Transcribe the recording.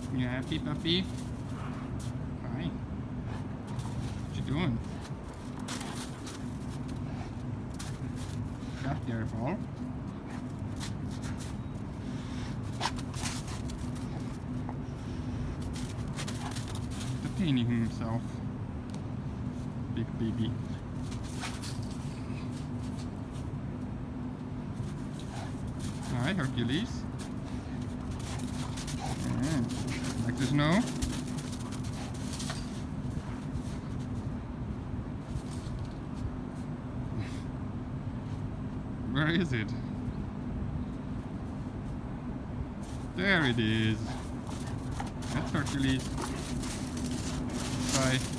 You happy, puppy? Hi. What you doing? God, careful. Entertaining himself. Big baby. Hi, Hercules. Like the snow? Where is it? There it is. That's Hercules. Bye.